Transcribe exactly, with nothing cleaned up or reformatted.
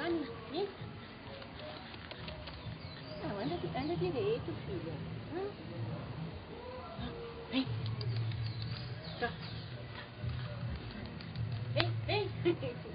Vani, vem. Não, anda, anda direito, filha. Hã? Vem. Cá. Vem, vem.